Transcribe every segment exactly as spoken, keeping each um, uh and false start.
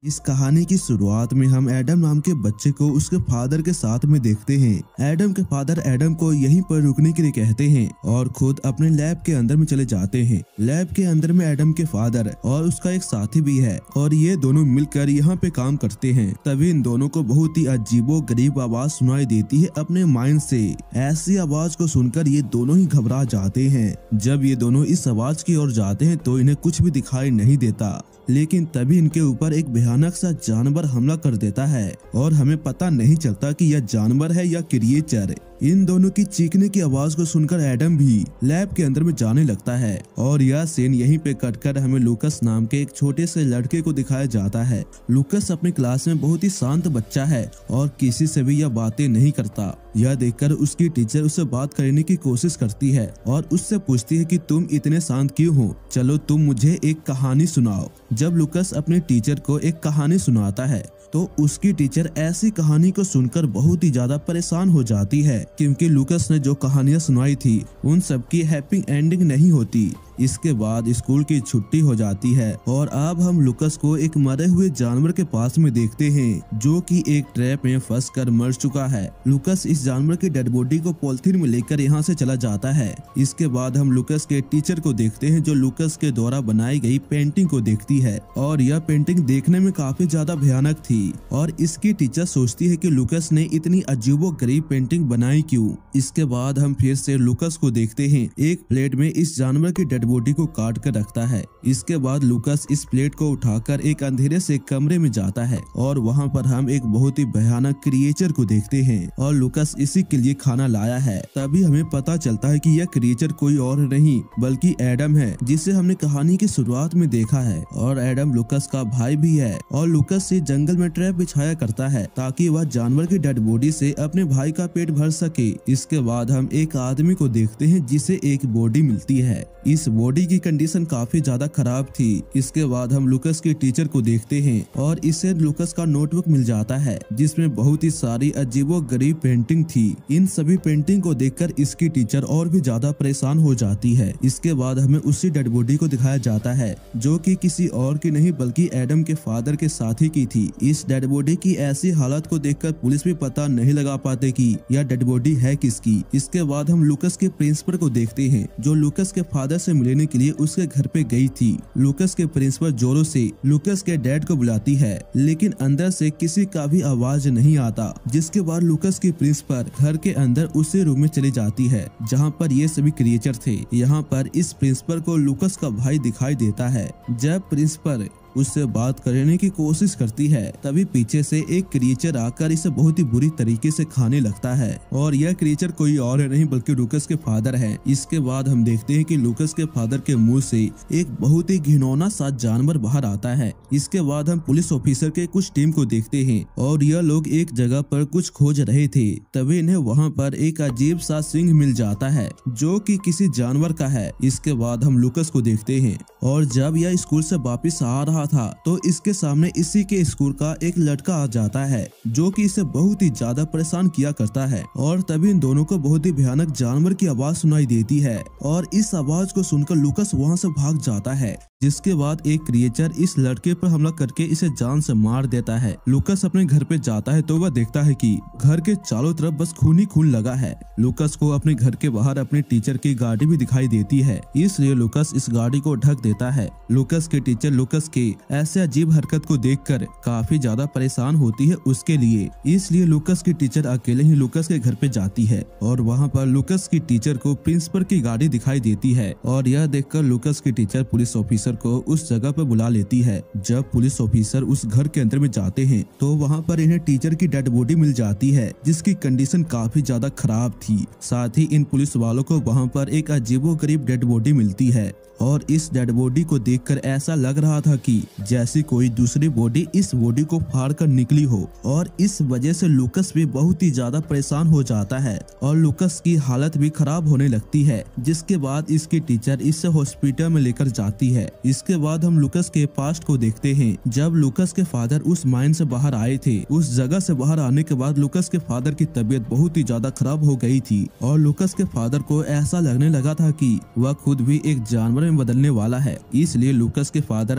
इस कहानी की शुरुआत में हम एडम नाम के बच्चे को उसके फादर के साथ में देखते हैं। एडम के फादर एडम को यहीं पर रुकने के लिए कहते हैं और खुद अपने लैब के अंदर में चले जाते हैं। लैब के अंदर में एडम के फादर और उसका एक साथी भी है और ये दोनों मिलकर यहाँ पे काम करते हैं। तभी इन दोनों को बहुत ही अजीबो गरीब आवाज सुनाई देती है अपने माइंड से। ऐसी आवाज को सुनकर ये दोनों ही घबरा जाते हैं। जब ये दोनों इस आवाज की ओर जाते हैं तो इन्हें कुछ भी दिखाई नहीं देता, लेकिन तभी इनके ऊपर एक भयानक सा जानवर हमला कर देता है और हमें पता नहीं चलता कि यह जानवर है या क्रिएचर। इन दोनों की चीखने की आवाज को सुनकर एडम भी लैब के अंदर में जाने लगता है और यह सीन यहीं पे कटकर हमें लूकस नाम के एक छोटे से लड़के को दिखाया जाता है। लूकस अपनी क्लास में बहुत ही शांत बच्चा है और किसी से भी यह बातें नहीं करता। यह देखकर उसकी टीचर उससे बात करने की कोशिश करती है और उससे पूछती है कि तुम इतने शांत क्यों हो, चलो तुम मुझे एक कहानी सुनाओ। जब लूकस अपने टीचर को एक कहानी सुनाता है तो उसकी टीचर ऐसी कहानी को सुनकर बहुत ही ज्यादा परेशान हो जाती है, क्योंकि लूकस ने जो कहानियां सुनाई थी उन सब की हैप्पी एंडिंग नहीं होती। इसके बाद स्कूल की छुट्टी हो जाती है और अब हम लूकस को एक मरे हुए जानवर के पास में देखते हैं जो कि एक ट्रैप में फंस कर मर चुका है। लूकस इस जानवर की डेड बॉडी को पॉलिथीन में लेकर यहाँ से चला जाता है। इसके बाद हम लूकस के टीचर को देखते हैं जो लूकस के द्वारा बनाई गई पेंटिंग को देखती है और यह पेंटिंग देखने में काफी ज्यादा भयानक थी और इसकी टीचर सोचती है कि लूकस ने इतनी अजीबो गरीब पेंटिंग बनाई क्यों। इसके बाद हम फिर से लूकस को देखते हैं एक प्लेट में इस जानवर की डेड बॉडी को काट कर रखता है। इसके बाद लूकस इस प्लेट को उठाकर एक अंधेरे से कमरे में जाता है और वहां पर हम एक बहुत ही भयानक क्रिएचर को देखते हैं और लूकस इसी के लिए खाना लाया है। तभी हमें पता चलता है कि यह क्रिएचर कोई और नहीं बल्कि एडम है, जिसे हमने कहानी की शुरुआत में देखा है। और एडम लूकस का भाई भी है और लूकस से जंगल में ट्रैप बिछाया करता है ताकि वह जानवर की डेड बॉडी से अपने भाई का पेट भर सके। इसके बाद हम एक आदमी को देखते हैं जिसे एक बॉडी मिलती है। इस बॉडी की कंडीशन काफी ज्यादा खराब थी। इसके बाद हम लूकस के टीचर को देखते हैं और इसे लूकस का नोटबुक मिल जाता है जिसमें बहुत ही सारी अजीबो गरीब पेंटिंग थी। इन सभी पेंटिंग को देखकर इसकी टीचर और भी ज्यादा परेशान हो जाती है। इसके बाद हमें उसी डेड बॉडी को दिखाया जाता है जो कि किसी और की नहीं बल्कि एडम के फादर के साथी की थी। इस डेड बॉडी की ऐसी हालत को देखकर पुलिस भी पता नहीं लगा पाते कि यह डेड बॉडी है किसकी। इसके बाद हम लूकस के प्रिंसिपल को देखते हैं जो लूकस के फादर से मिलने के लिए उसके घर पे गई थी। लूकस के प्रिंसिपल जोरों से लूकस के डैड को बुलाती है लेकिन अंदर से किसी का भी आवाज नहीं आता। जिसके बाद लूकस की प्रिंसिपल घर के अंदर उसी रूम में चली जाती है जहाँ पर ये सभी क्रिएचर थे। यहाँ पर इस प्रिंसिपल को लूकस का भाई दिखाई देता है। जब प्रिंसिपल उससे बात करने की कोशिश करती है तभी पीछे से एक क्रिएचर आकर इसे बहुत ही बुरी तरीके से खाने लगता है और यह क्रिएचर कोई और नहीं बल्कि लूकस के फादर है। इसके बाद हम देखते हैं कि लूकस के फादर के मुंह से एक बहुत ही घिनौना सा जानवर बाहर आता है। इसके बाद हम पुलिस ऑफिसर के कुछ टीम को देखते हैं और यह लोग एक जगह पर कुछ खोज रहे थे। तभी इन्हें वहाँ पर एक अजीब सा सिंह मिल जाता है जो कि किसी जानवर का है। इसके बाद हम लूकस को देखते हैं और जब यह स्कूल से वापिस आ रहा था तो इसके सामने इसी के स्कूल का एक लड़का आ जाता है जो कि इसे बहुत ही ज्यादा परेशान किया करता है और तभी इन दोनों को बहुत ही भयानक जानवर की आवाज सुनाई देती है और इस आवाज को सुनकर लूकस वहां से भाग जाता है। जिसके बाद एक क्रिएचर इस लड़के पर हमला करके इसे जान से मार देता है। लूकस अपने घर पे जाता है तो वह देखता है कि घर के चारों तरफ बस खून ही खून लगा है। लूकस को अपने घर के बाहर अपने टीचर की गाड़ी भी दिखाई देती है, इसलिए लूकस इस गाड़ी को ढक देता है। लूकस के टीचर लूकस के ऐसे अजीब हरकत को देखकर काफी ज्यादा परेशान होती है उसके लिए, इसलिए लूकस की टीचर अकेले ही लूकस के घर पे जाती है और वहाँ पर लूकस की टीचर को प्रिंसिपल की गाड़ी दिखाई देती है और यह देखकर लूकस की टीचर पुलिस ऑफिसर को उस जगह पर बुला लेती है। जब पुलिस ऑफिसर उस घर के अंदर में जाते हैं तो वहाँ पर इन्हें टीचर की डेड बॉडी मिल जाती है जिसकी कंडीशन काफी ज्यादा खराब थी। साथ ही इन पुलिस वालों को वहाँ पर एक अजीबोगरीब डेड बॉडी मिलती है और इस डेड बॉडी को देखकर ऐसा लग रहा था कि जैसी कोई दूसरी बॉडी इस बॉडी को फाड़ कर निकली हो और इस वजह से लूकस भी बहुत ही ज्यादा परेशान हो जाता है और लूकस की हालत भी खराब होने लगती है। जिसके बाद इसकी टीचर इसे हॉस्पिटल में लेकर जाती है। इसके बाद हम लूकस के पास्ट को देखते हैं। जब लूकस के फादर उस माइन से बाहर आए थे, उस जगह से बाहर आने के बाद लूकस के फादर की तबीयत बहुत ही ज्यादा खराब हो गई थी और लूकस के फादर को ऐसा लगने लगा था कि वह खुद भी एक जानवर में बदलने वाला है। इसलिए लूकस के फादर अपने बेटे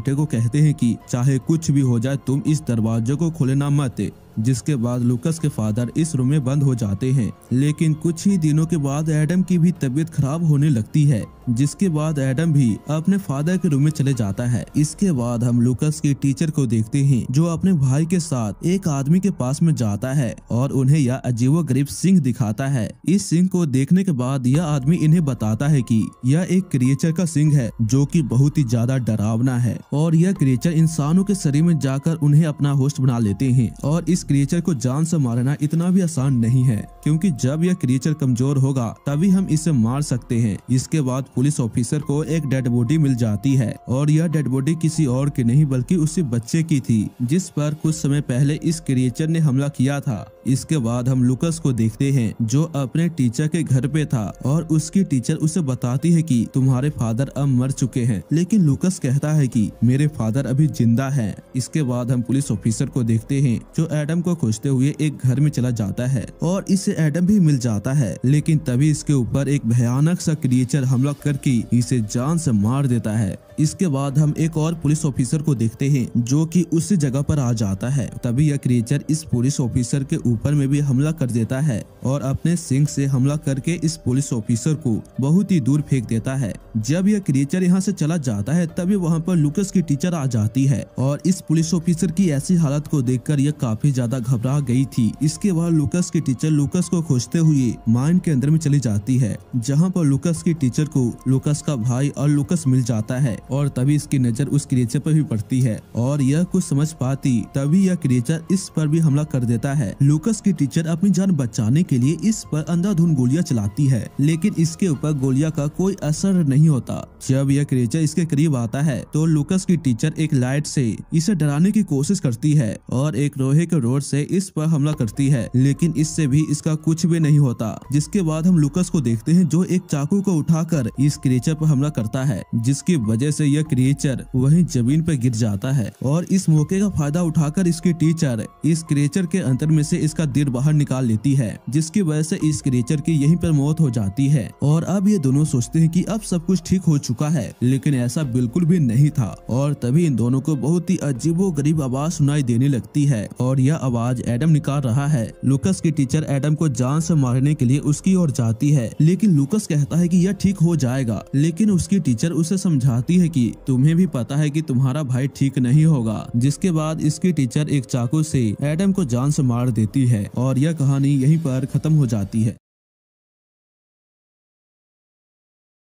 बेटे को कहते हैं कि चाहे कुछ भी हो जाए तुम इस दरवाजे को खोलना मत। जिसके बाद लूकस के फादर इस रूम में बंद हो जाते हैं। लेकिन कुछ ही दिनों के बाद एडम की भी तबीयत खराब होने लगती है, जिसके बाद एडम भी अपने फादर के रूम में चले जाता है। इसके बाद हम लूकस के टीचर को देखते हैं जो अपने भाई के साथ एक आदमी के पास में जाता है और उन्हें यह अजीबोगरीब सिंह दिखाता है। इस सिंह को देखने के बाद यह आदमी इन्हें बताता है कि यह एक क्रिएचर का सिंह है जो कि बहुत ही ज्यादा डरावना है और यह क्रिएचर इंसानों के शरीर में जाकर उन्हें अपना होस्ट बना लेते हैं। और इस क्रिएचर को जान से मारना इतना भी आसान नहीं है, क्योंकि जब यह क्रिएचर कमजोर होगा तभी हम इसे मार सकते हैं। इसके बाद पुलिस ऑफिसर को एक डेड बॉडी मिल जाती है और यह डेड बॉडी किसी और की नहीं बल्कि उसी बच्चे की थी जिस पर कुछ समय पहले इस क्रिएचर ने हमला किया था। इसके बाद हम लूकस को देखते हैं जो अपने टीचर के घर पे था और उसकी टीचर उसे बताती है कि तुम्हारे फादर अब मर चुके हैं, लेकिन लूकस कहता है कि मेरे फादर अभी जिंदा हैं। इसके बाद हम पुलिस ऑफिसर को देखते हैं जो एडम को खोजते हुए एक घर में चला जाता है और इसे एडम भी मिल जाता है, लेकिन तभी इसके ऊपर एक भयानक सा क्रिएचर हमला करके इसे जान से मार देता है। इसके बाद हम एक और पुलिस ऑफिसर को देखते हैं जो कि उसी जगह पर आ जाता है। तभी यह क्रिएचर इस पुलिस ऑफिसर के ऊपर में भी हमला कर देता है और अपने सिंह से हमला करके इस पुलिस ऑफिसर को बहुत ही दूर फेंक देता है। जब यह क्रिएचर यहाँ से चला जाता है तभी वहाँ पर लूकस की टीचर आ जाती है और इस पुलिस ऑफिसर की ऐसी हालत को देखकर यह काफी ज्यादा घबरा गई थी। इसके बाद लूकस की टीचर लूकस को खोजते हुए माइन के अंदर में चली जाती है, जहाँ पर लूकस की टीचर को लूकस का भाई और लूकस मिल जाता है और तभी इसकी नजर उस क्रिएचर पर भी पड़ती है और यह कुछ समझ पाती तभी यह क्रिएचर इस पर भी हमला कर देता है। लूकस की टीचर अपनी जान बचाने के लिए इस पर अंधाधुंध गोलियां चलाती है, लेकिन इसके ऊपर गोलियां का कोई असर नहीं होता। जब यह क्रिएचर इसके करीब आता है तो लूकस की टीचर एक लाइट से इसे डराने की कोशिश करती है और एक लोहे के रोड से इस पर हमला करती है, लेकिन इससे भी इसका कुछ भी नहीं होता। जिसके बाद हम लूकस को देखते हैं जो एक चाकू को उठाकर इस क्रिएचर पर हमला करता है, जिसकी वजह से यह क्रिएचर वहीं जमीन पर गिर जाता है और इस मौके का फायदा उठाकर इसकी टीचर इस क्रिएचर के अंदर में से इसका दिल बाहर निकाल लेती है, जिसकी वजह से इस क्रिएचर की यहीं पर मौत हो जाती है। और अब ये दोनों सोचते हैं कि अब सब कुछ ठीक हो चुका है, लेकिन ऐसा बिल्कुल भी नहीं था। और तभी इन दोनों को बहुत ही अजीबोगरीब आवाज सुनाई देने लगती है और यह आवाज एडम निकाल रहा है। लूकस की टीचर एडम को जान से मारने के लिए उसकी ओर जाती है, लेकिन लूकस कहता है कि यह ठीक हो जाएगा, लेकिन उसकी टीचर उसे समझाती है कि तुम्हें भी पता है कि तुम्हारा भाई ठीक नहीं होगा। जिसके बाद इसकी टीचर एक चाकू से एडम को जान से मार देती है और यह कहानी यहीं पर खत्म हो जाती है।